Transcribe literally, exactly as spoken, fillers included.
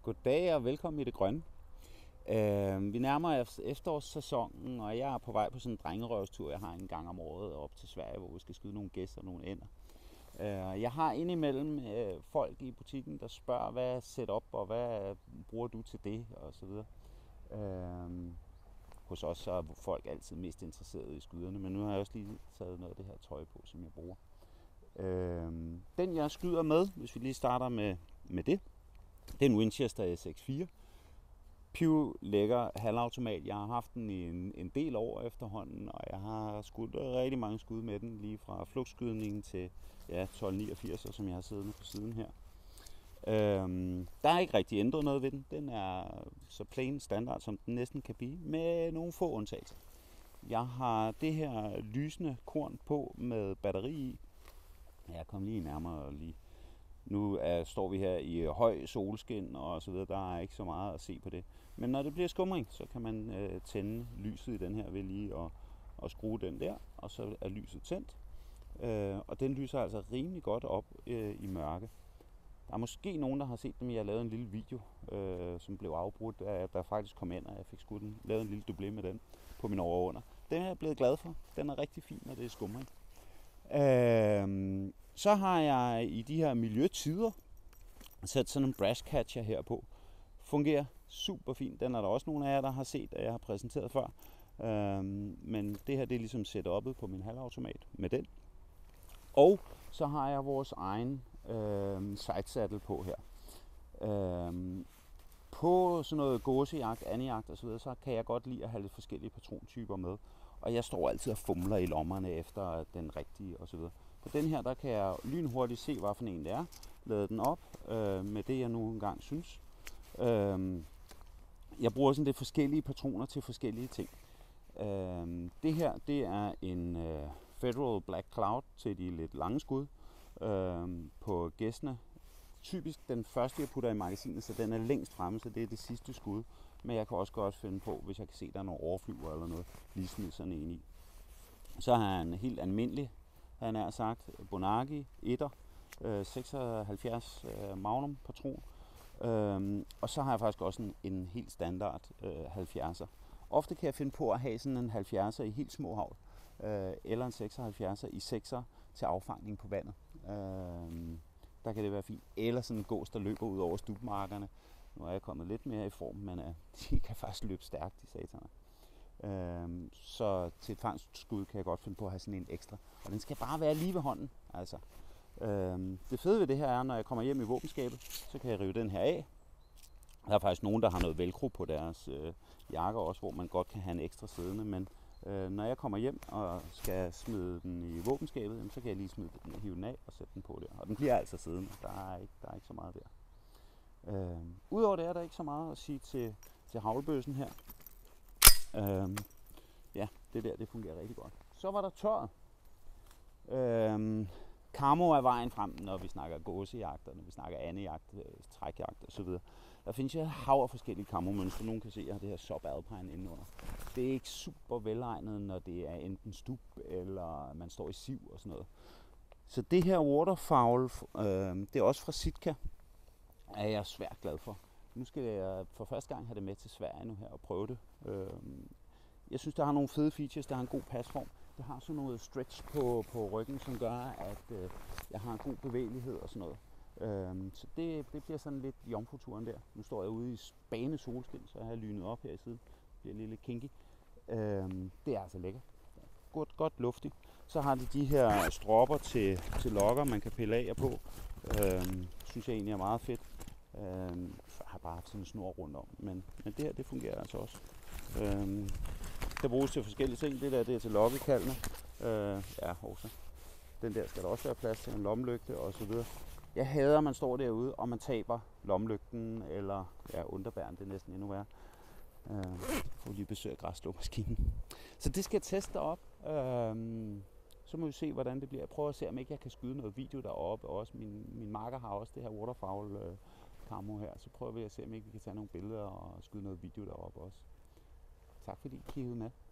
Goddag og velkommen i det grønne. Øh, vi nærmer os efterårssæsonen, og jeg er på vej på sådan en drengerøvstur. Jeg har en gang om året op til Sverige, hvor vi skal skyde nogle gæster og nogle ænder. Øh, jeg har indimellem øh, folk i butikken, der spørger, hvad setup og hvad bruger du til det og så videre. Øh, hos os så er folk altid mest interesserede i skyderne, men nu har jeg også lige taget noget af det her tøj på, som jeg bruger. Øh, den jeg skyder med, hvis vi lige starter med, med det, det er en Winchester S X fire. Piv lækker halvautomat. Jeg har haft den i en, en del år efterhånden, og jeg har skudt rigtig mange skud med den, lige fra flugtskydningen til ja, tolv niogfirs, som jeg har siddende på siden her. Øhm, der er ikke rigtig ændret noget ved den. Den er så plain standard, som den næsten kan blive, med nogle få undtagelser. Jeg har det her lysende korn på med batteri i. Jeg kom lige nærmere lige. Nu er, står vi her i høj solskin og så videre. Der er ikke så meget at se på det. Men når det bliver skumring, så kan man øh, tænde lyset i den her ved lige at, at skrue den der, og så er lyset tændt. Øh, og den lyser altså rimelig godt op øh, i mørke. Der er måske nogen, der har set dem. Jeg har lavet en lille video, øh, som blev afbrudt, da der faktisk kom ind, og jeg fik skudt den. Lavet en lille dublé med den på min over og under. Den er jeg blevet glad for. Den er rigtig fin, når det er skumring. Øh, Så har jeg i de her miljøtider sat sådan en brass catcher her på. Fungerer super fint. Den er der også nogle af jer, der har set, at jeg har præsenteret før. Øhm, men det her det er ligesom setup'et på min halvautomat med den. Og så har jeg vores egen øhm, sidesaddle på her. Øhm, på sådan noget gåsejagt, andejagt osv., så kan jeg godt lide at have lidt forskellige patrontyper med. Og jeg står altid og fumler i lommerne efter den rigtige osv. På den her, der kan jeg lynhurtigt se, hvad for en det er. Lade den op øh, med det, jeg nu engang synes. Øh, jeg bruger sådan lidt forskellige patroner til forskellige ting. Øh, det her, det er en øh, Federal Black Cloud til de lidt lange skud øh, på gæstene. Typisk den første, jeg putter i magasinet, så den er længst fremme, så det er det sidste skud. Men jeg kan også godt finde på, hvis jeg kan se, der er nogle overflyver eller noget, lige smide sådan en i. Så har jeg en helt almindelig, han er sagt, Bonagi etter, øh, seksoghalvfjerds øh, Magnum patron. Øhm, og så har jeg faktisk også en, en helt standard øh, halvfjerdser. Ofte kan jeg finde på at have sådan en halvfjerdser i helt små havl, øh, eller en seksoghalvfjerdser i sekser til affangning på vandet. Øh, der kan det være fint. Eller sådan en gås, der løber ud over stubmarkerne. Nu er jeg kommet lidt mere i form, men øh, de kan faktisk løbe stærkt, de sataner. Øhm, så til et fangstskud kan jeg godt finde på at have sådan en ekstra. Og den skal bare være lige ved hånden. Altså. Øhm, det fede ved det her er, når jeg kommer hjem i våbenskabet, så kan jeg rive den her af. Der er faktisk nogen, der har noget velcro på deres øh, jakker også, hvor man godt kan have en ekstra siddende. Men øh, når jeg kommer hjem og skal smide den i våbenskabet, så kan jeg lige smide den, hive den af og sætte den på der. Og den bliver altså siddende. Der er ikke, der er ikke så meget der. Øhm, Udover det er der ikke så meget at sige til, til haglbøssen her. Øhm, ja, det der, det fungerer rigtig godt. Så var der tøjet. Øhm, Camo er vejen frem, når vi snakker gåsejagt, når vi snakker andejagt, trækjagt osv. Der findes jo et hav af forskellige camo-mønstre. Nogen kan se, at jeg har det her subalpine indenunder. Det er ikke super velegnet, når det er enten stup, eller man står i siv og sådan noget. Så det her waterfowl, øh, det er også fra Sitka, er jeg svært glad for. Nu skal jeg for første gang have det med til Sverige nu her og prøve det. Jeg synes, der har nogle fede features. Der har en god pasform. Det har sådan noget stretch på, på ryggen, som gør, at øh, jeg har en god bevægelighed og sådan noget. Øhm, så det, det bliver sådan lidt jomfruturen der. Nu står jeg ude i spagende solskin, så jeg har lynet op her i siden. Det bliver lidt, lidt kinky. Øhm, det er altså lækkert. Godt, godt luftigt. Så har de de her stropper til, til lokker, man kan pille af og på. Øhm, synes jeg egentlig er meget fedt. Øhm, jeg har bare haft sådan en snor rundt om, men, men det her, det fungerer altså også. Øhm, det bruges til forskellige ting. Det der, det er til lokkekaldene. Øh, ja, også. Den der skal der også være plads til, en lommelygte og så videre. Jeg hader, at man står derude, og man taber lommelygten, eller ja, underbæren, det er næsten endnu værre. Øh, får lige besøg af græsslåmaskinen. Så det skal jeg teste op. Øh, så må vi se, hvordan det bliver. Jeg prøver at se, om ikke jeg kan skyde noget video deroppe. Og også min, min marker har også det her waterfowl øh, camo her. Så prøver vi at se, om ikke vi kan tage nogle billeder og skyde noget video deroppe også. Tak fordi I kiggede med.